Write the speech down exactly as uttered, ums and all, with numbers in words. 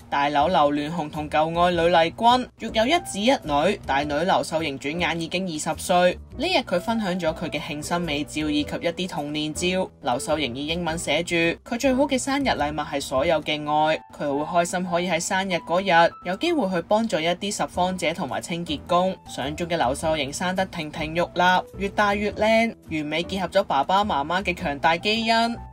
大樓劉鑾雄同舊愛女麗君，育有一子一女。大女劉秀瑩轉眼已經二十歲。呢日佢分享咗佢嘅慶生美照以及一啲童年照。劉秀瑩以英文寫住佢最好嘅生日禮物係所有嘅愛，佢好開心可以喺生日嗰日有機會去幫助一啲拾荒者同埋清潔工。相中嘅劉秀瑩生得亭亭玉立，越大越靚，完美結合咗爸爸媽媽嘅強大基因。